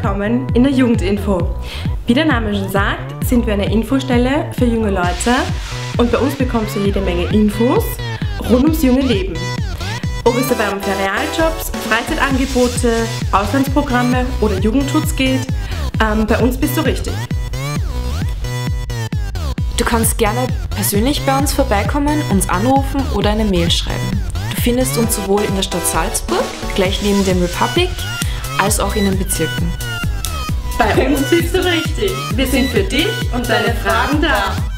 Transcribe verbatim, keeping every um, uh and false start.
willkommen in der Jugendinfo. Wie der Name schon sagt, sind wir eine Infostelle für junge Leute und bei uns bekommst du jede Menge Infos rund ums junge Leben. Ob es dabei um Ferialjobs, Freizeitangebote, Auslandsprogramme oder Jugendschutz geht, ähm, bei uns bist du richtig. Du kannst gerne persönlich bei uns vorbeikommen, uns anrufen oder eine Mail schreiben. Du findest uns sowohl in der Stadt Salzburg, gleich neben dem Republic, als auch in den Bezirken. Bei uns bist du richtig. Wir sind für dich und deine Fragen da.